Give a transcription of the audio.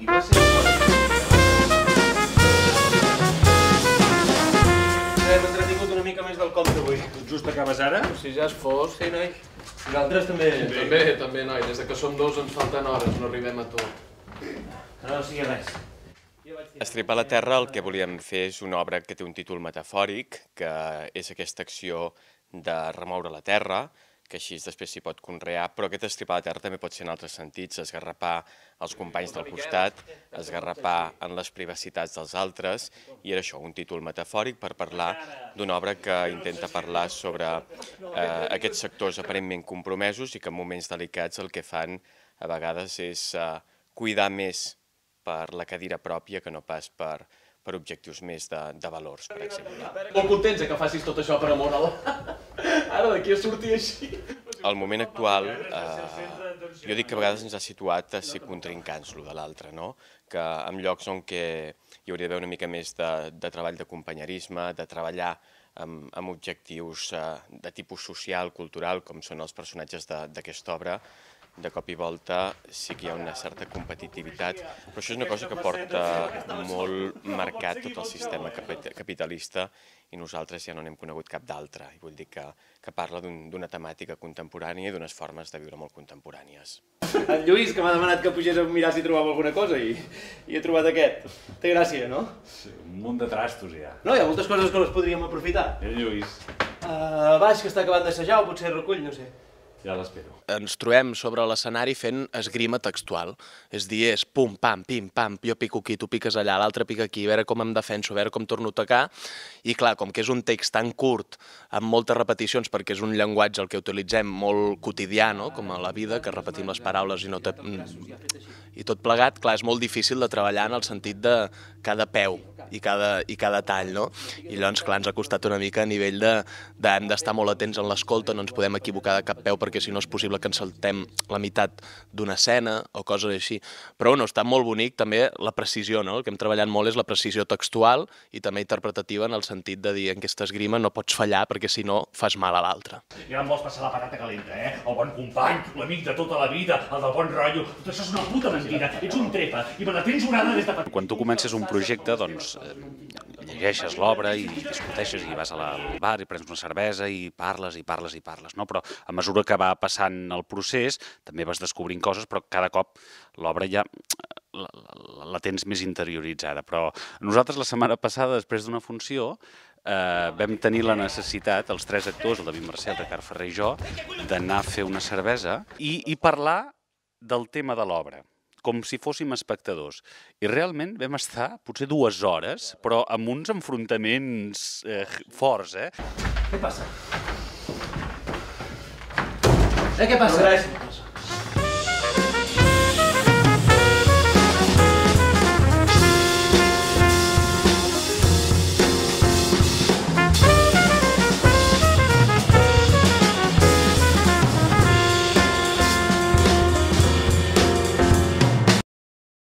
I va ser... Hem entretingut una mica més del compte avui. Tu just acabes ara? Si ja és fos. Sí, noi. Nosaltres també... També, noi. Des que som dos ens falten hores, no arribem a tot. No sigui res. Estripar la terra el que volíem fer és una obra que té un títol metafòric, que és aquesta acció de remoure la terra, que així després s'hi pot conrear, però aquest estripar la terra també pot ser en altres sentits, esgarrapar els companys del costat, esgarrapar en les privacitats dels altres, i era això, un títol metafòric per parlar d'una obra que intenta parlar sobre aquests sectors aparentment compromesos i que en moments delicats el que fan a vegades és cuidar més per la cadira pròpia que no pas per objectius més de valors, per exemple. Molt contents que facis tot això per amor a l'art. Ara d'aquí a sortir així. El moment actual, jo dic que a vegades ens ha situat a ser contrincants l'un de l'altre, no? Que en llocs on hi hauria d'haver una mica més de treball de companyerisme, de treballar amb objectius de tipus social, cultural, com són els personatges d'aquesta obra, de cop i volta sí que hi ha una certa competitivitat, però això és una cosa que porta molt marcat tot el sistema capitalista i nosaltres ja no n'hem conegut cap d'altra. I vull dir que parla d'una temàtica contemporània i d'unes formes de viure molt contemporànies. En Lluís, que m'ha demanat que pugés a mirar si trobava alguna cosa i he trobat aquest. Té gràcia, no? Sí, un munt de trastos ja. No, hi ha moltes coses que les podríem aprofitar. Lluís. Baix, que està acabant d'assajar, o potser recull, no sé. Ja l'espero. Ens trobem sobre l'escenari fent esgrima textual. És dir, és pum, pam, pim, pam, jo pico aquí, tu piques allà, l'altre pica aquí, a veure com em defenso, a veure com torno a atacar. I clar, com que és un text tan curt, amb moltes repeticions, perquè és un llenguatge el que utilitzem molt quotidià, no? Com a la vida, que repetim les paraules i tot plegat, clar, és molt difícil de treballar en el sentit de cada peu i cada tall, no? I llavors, clar, ens ha costat una mica a nivell hem d'estar molt atents en l'escolta, no ens podem equivocar de cap peu perquè si no és possible que ens saltem la meitat d'una escena o coses així. Però bueno, està molt bonic també la precisió, no? El que hem treballat molt és la precisió textual i també interpretativa en el sentit de dir en aquesta esgrima no pots fallar perquè si no fas mal a l'altre. I ara em vols passar la patata calenta, eh? El bon company, l'amic de tota la vida, el del bon rotllo. Tot això és una puta mentida, ets un trepa i me la tens jurada des de petit. Quan tu comences un projecte, doncs, llegeixes l'obra i discuteixes i vas al bar i prens una cervesa i parles, no? Però a mesura que va passant el procés també vas descobrint coses, però cada cop l'obra ja la tens més interioritzada. Però nosaltres la setmana passada, després d'una funció, vam tenir la necessitat, els tres actors, el David Mercè, el Ricard Ferrer i jo, d'anar a fer una cervesa i parlar del tema de l'obra, com si fóssim espectadors. I realment vam estar potser 2 hores, però amb uns enfrontaments forts, eh? Què passa? Què passa?